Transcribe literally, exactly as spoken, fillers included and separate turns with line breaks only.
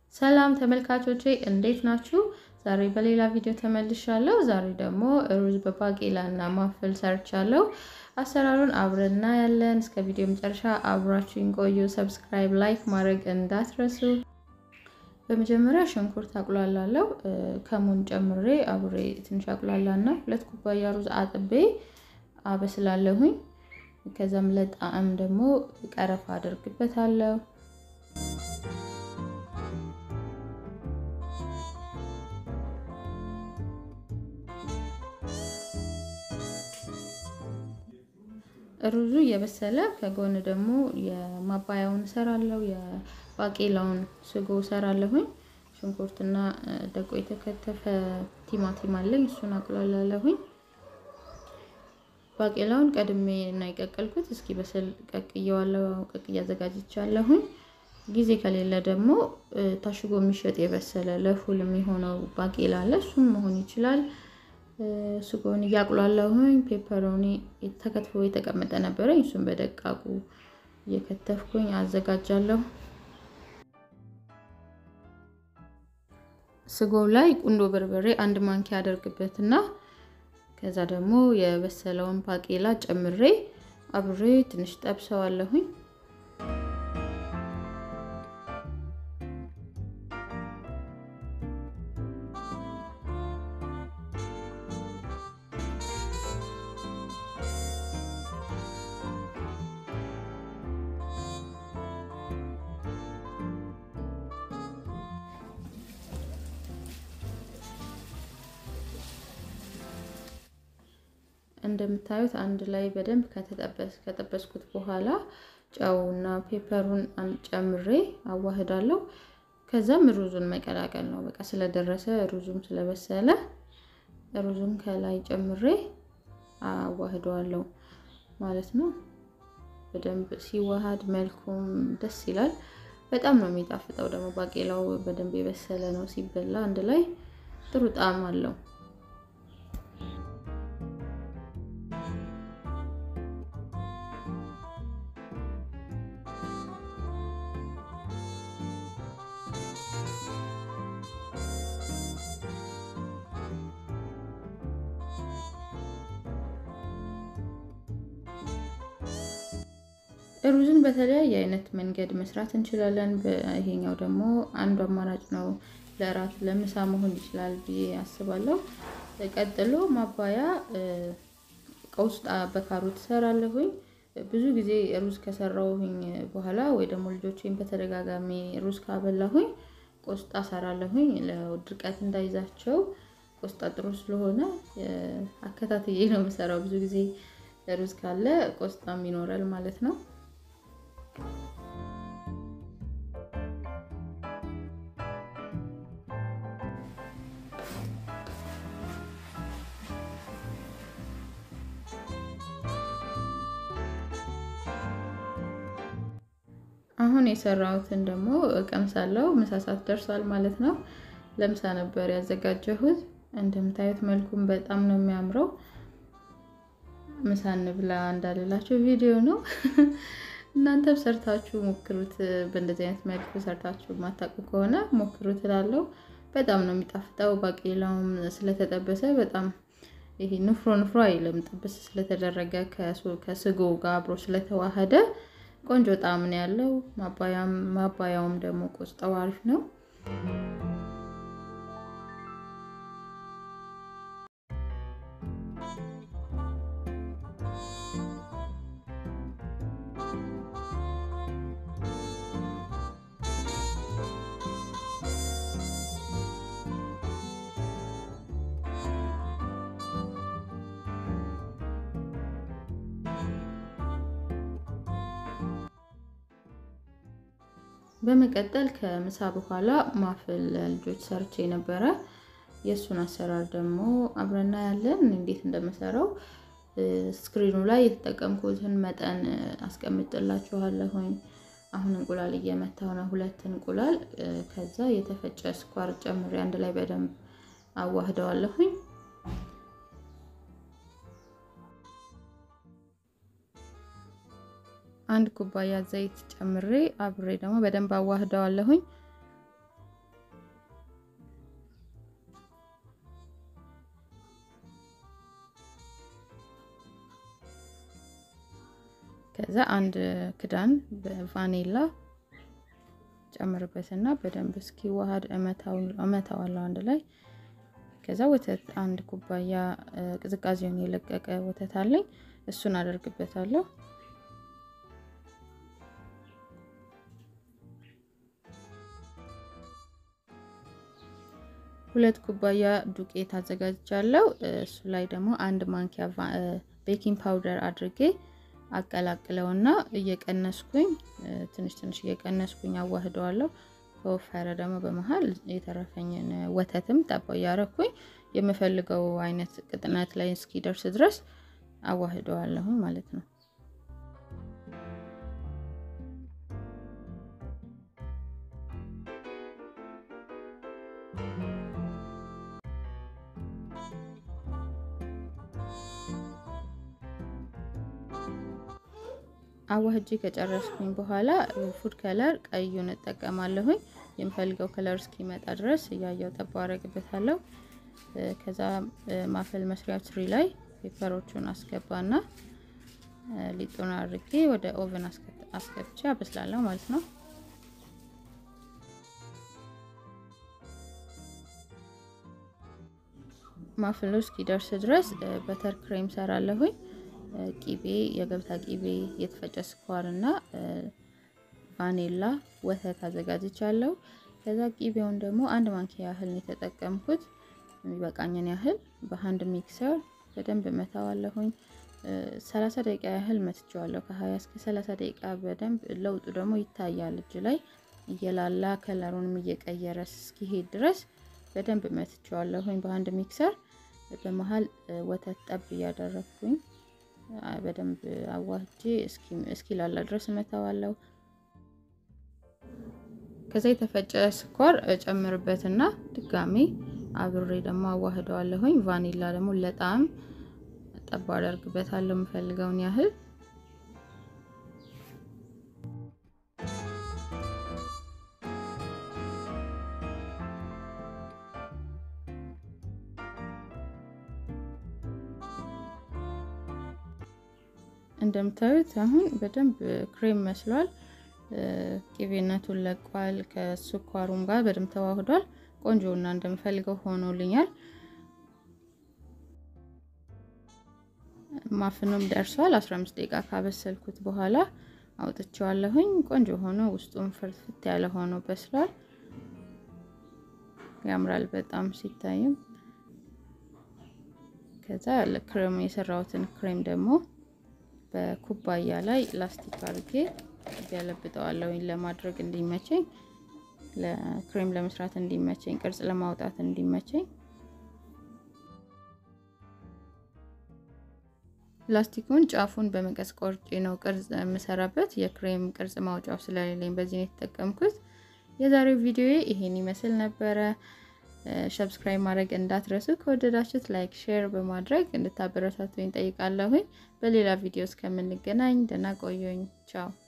ሰላም ተመልካቾቼ እንዴት ናችሁ? ዛሬ በሌላ ቪዲዮ ተመልሻለሁ። ዛሬ ደግሞ ሩዝ በባቄላና ማፍል ሰርቻለሁ። አሰራሩን አብረን እናያለን። እስከ ቪዲዮ መጨረሻ አብራችሁን ቆዩ። ሰብስክራይብ፣ ላይክ ማድረግ እንዳትረሱ። በመጀመሪያ ሽንኩርት አቁላላለሁ። ከሙን ጨምሬ አብሬ ትንሽ አቁላላና ሁለት ኩባያ ሩዝ አጥቤ አበስላለሁኝ። ከዛም ለጣዕም ደግሞ ቀረፋ አደርግበታለሁ። ሩዙ የበሰለ ከጎን ደግሞ የማባያውን ሰራለው የባቄላውን ስጎ ሰራለሁኝ። ሽንኩርትና ደቆ የተከተፈ ቲማቲም አለኝ እሱን አቁላላለሁኝ። ባቄላውን ቀድሜ እና ይቀቀልኩት እስኪ በሰል ቀቅየዋለሁ። ቀቅያ አዘጋጅቻለሁኝ። ጊዜ ከሌለ ደግሞ ታሽጎ የሚሸጥ የበሰለ ለፉል የሚሆነው ባቄላ አለ እሱም መሆን ይችላል። ስጎን ያቁላላሁኝ። ፔፐሮኒ ተከትፎ የተቀመጠ ነበር እሱን በደቃቁ እየከተፍኩኝ አዘጋጃለሁ። ስጎ ላይ ቁንዶ በርበሬ አንድ ማንኪያ አደርግበትና ከዛ ደግሞ የበሰለውን ባቄላ ጨምሬ አብሬ ትንሽ ጠብሰዋለሁኝ። እንደምታዩት አንድ ላይ በደንብ ከተጠበስ ከተጠበስኩት በኋላ ጨውና ፔፐሩን ጨምሬ አዋህዳለሁ። ከዛም ሩዙን መቀላቀል ነው። በቃ ስለደረሰ ሩዙም ስለበሰለ ሩዙን ከላይ ጨምሬ አዋህደዋለሁ ማለት ነው። በደንብ ሲዋሃድ መልኩም ደስ ይላል። በጣም ነው የሚጣፍጠው። ደግሞ ባቄላው በደንብ የበሰለ ነው። ሲበላ አንድ ላይ ጥሩ ጣዕም አለው። ሩዝን በተለያየ አይነት መንገድ መስራት እንችላለን። ይሄኛው ደግሞ አንዱ አማራጭ ነው። ለራት ለምሳ መሆን ይችላል ብዬ አስባለሁ። ቀጥሎ ማባያ ቆስጣ በካሮት ሰራለሁኝ። ብዙ ጊዜ ሩዝ ከሰራሁኝ በኋላ ወይ ደግሞ ልጆቼን በተደጋጋሚ ሩዝ ካበላሁኝ ቆስጣ ሰራለሁኝ። ለድርቀት እንዳይዛቸው ቆስጣ ጥሩ ስለሆነ አከታተዬ ነው የምሰራው። ብዙ ጊዜ ሩዝ ካለ ቆስጣም ይኖራል ማለት ነው። አሁን የሰራሁትን ደግሞ ቀምሳለሁ። ምሳ ሰዓት ደርሷል ማለት ነው። ለምሳ ነበር ያዘጋጀሁት። እንደምታዩት መልኩም በጣም ነው የሚያምረው። ምሳ እንብላ እንዳልላችሁ ቪዲዮ ነው። እናንተም ሰርታችሁ ሞክሩት። በእንደዚህ አይነት መልኩ ሰርታችሁ ማታውቁ ከሆነ ሞክሩት እላለሁ። በጣም ነው የሚጣፍጠው። ባቄላውም ስለተጠበሰ በጣም ይሄ ንፍሮ ንፍሮ አይልም። ጥብስ ስለተደረገ ከስጎ ጋር አብሮ ስለተዋሃደ ቆንጆ ጣዕም ነው ያለው። ማባያም ማባያውም ደግሞ ቆስጣው አሪፍ ነው። በመቀጠል ከምሳ በኋላ ማፍል ልጆች ሰርቼ ነበረ። የሱን አሰራር ደግሞ አብረና ያለን እንዴት እንደምሰራው ስክሪኑ ላይ የተጠቀምኩትን መጠን አስቀምጥላችኋለሁኝ። አሁን እንቁላል እየመታው ነው። ሁለት እንቁላል ከዛ የተፈጨ ስኳር ጨምሬ አንድ ላይ በደንብ አዋህደዋለሁኝ። አንድ ኩባያ ዘይት ጨምሬ አብሬ ደግሞ በደንብ አዋህደዋለሁኝ። ከዛ አንድ ክዳን በቫኒላ ጨምርበትና በደንብ እስኪ ዋሃድ እመታው እመታዋለሁ አንድ ላይ። ከዛ ወተት አንድ ኩባያ ቅዝቃዜውን የለቀቀ ወተት አለኝ እሱን አደርግበታለሁ። ሁለት ኩባያ ዱቄት አዘጋጅቻለሁ። እሱ ላይ ደግሞ አንድ ማንኪያ ቤኪንግ ፓውደር አድርጌ አቀላቅለውና እየቀነስኩኝ ትንሽ ትንሽ እየቀነስኩኝ አዋህደዋለሁ። ከወፈረ ደግሞ በመሃል የተረፈኝን ወተትም ጠብ ያረኩኝ የምፈልገው አይነት ቅጥነት ላይ እስኪደርስ ድረስ አዋህደዋለሁ ማለት ነው። አዋህጄ ከጨረስኩኝ በኋላ ፉድ ከለር ቀዩን እጠቀማለሁ። የምፈልገው ከለር እስኪመጣ ድረስ ያያው ጠብ አረግበታለሁ። ከዛ ማፈል መስሪያ ትሪ ላይ ፔፐሮቹን አስገባና ሊጡን አድርጌ ወደ ኦቨን አስገብቼ አበስላለሁ ማለት ነው። ማፈሉ እስኪደርስ ድረስ በተር ክሬም ሰራለሁ። ቂቤ የገብታ ቂቤ የተፈጨ ስኳርና ቫኒላ ወተት አዘጋጅቻለሁ። ከዛ ቂቤውን ደግሞ አንድ ማንኪያ ያህል ነው የተጠቀምኩት። የሚበቃኝን ያህል በሃንድ ሚክሰር በደንብ መታዋለሁኝ። ሰላሳ ደቂቃ ያህል መትቼዋለሁ። ከሃያ እስከ ሰላሳ ደቂቃ በደንብ ለውጡ ደግሞ ይታያል እጅ ላይ እየላላ ከለሩንም እየቀየረ እስኪሄድ ድረስ በደንብ መትቼዋለሁኝ በሃንድ ሚክሰር። በመሃል ወተት ጠብ ያደረኩኝ በደንብ አዋህጄ እስኪ እስኪላላ ድረስ መታዋለሁ። ከዛ የተፈጨ ስኳር ጨምርበትና ድጋሚ አብሬ ደግሞ አዋህደዋለሁኝ። ቫኒላ ደግሞ ለጣም ጠብ አደርግበታለሁ የምፈልገውን ያህል። እንደምታዩት አሁን በደንብ ክሬም መስሏል። ቂቤነቱን ለቋል። ከስኳሩም ጋር በደንብ ተዋህዷል። ቆንጆና እንደምፈልገው ሆኖልኛል። ማፍኑም ደርሷል። አስራ አምስት ደቂቃ ካበሰልኩት በኋላ አውጥቼዋለሁኝ። ቆንጆ ሆኖ ውስጡም ፍርፍት ያለ ሆኖ በስሏል። ያምራል በጣም ሲታይም። ከዛ ለክሬም የሰራሁትን ክሬም ደግሞ በኩባያ ላይ ላስቲክ አድርጌ ያለብጠዋለሁ ለማድረግ እንዲመቸኝ፣ ለክሬም ለመስራት እንዲመቸኝ፣ ቅርጽ ለማውጣት እንዲመቸኝ። ላስቲኩን ጫፉን በመቀስ ቆርጬ ነው ቅርጽ የምሰራበት። የክሬም ቅርጽ ማውጫው ስለሌለኝ በዚህ ነው የተጠቀምኩት። የዛሬው ቪዲዮ ይሄን ይመስል ነበረ። ሰብስክራይብ ማድረግ እንዳትረሱ። ከወደዳችሁት ላይክ ሼር በማድረግ እንድታበረታቱኝ ጠይቃለሁ። በሌላ ቪዲዮ እስከምንገናኝ ደህና ቆዩኝ። ቻው።